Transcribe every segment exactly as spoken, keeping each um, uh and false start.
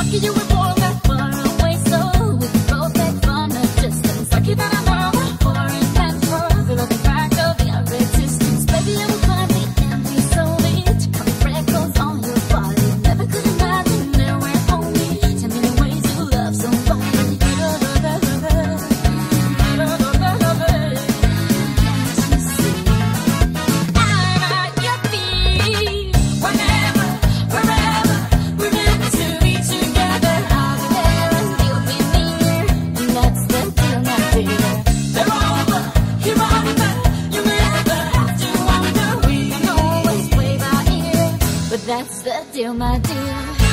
Lucky you were born that far away, so we could both make fun of distance. Lucky that I'm on a foreign control, the looking back of your resistance. Baby, I will find the empty soul to come freckles on your body. Never could imagine there were only ten million ways to love somebody. That's the deal, my dear.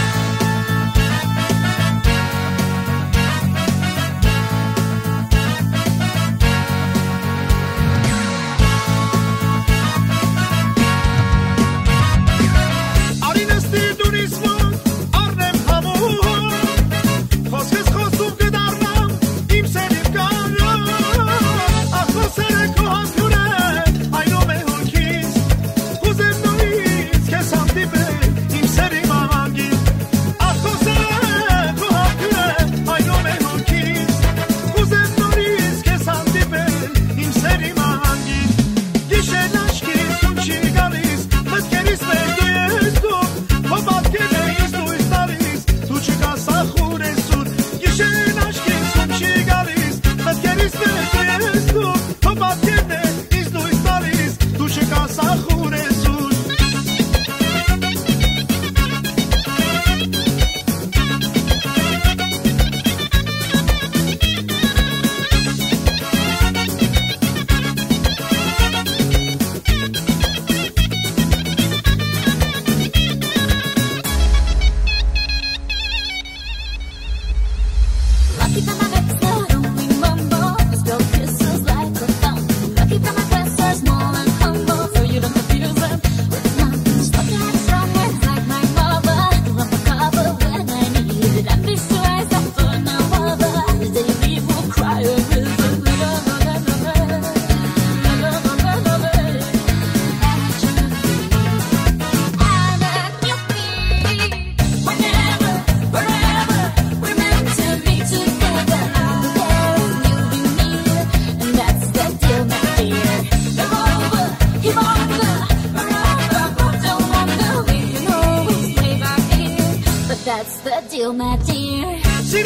That's the deal, my dear.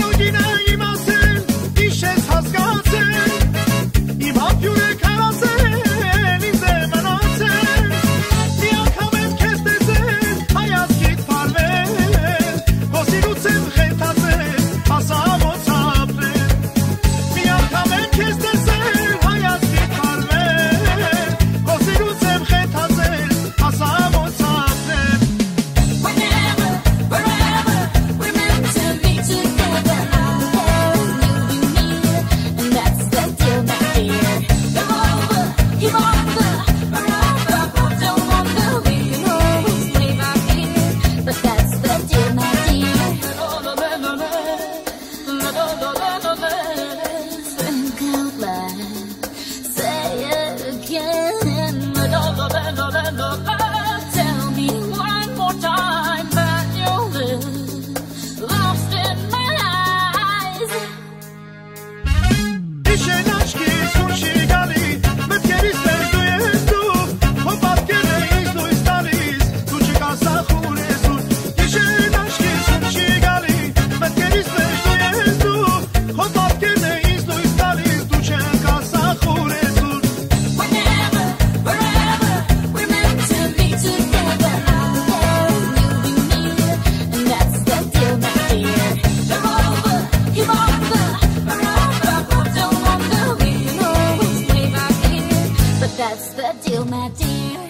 Tell me one more time that you'll live lost in my eyes. Dişen aşkı sunşi gali, metkeris verdu yestu, hopat gereis do istaris, tu çekasa xuresu. Dişen aşkı sunşi gali, metkeris verdu yestu, hopat gereis do istaris, tu çekasa xuresu. Whenever, wherever, we're meant to be together. I'll be there and you'll be near, and that's the deal, my dear. They're over, you're over, forever, don't wonder we can always play by ear, but that's the deal, my dear.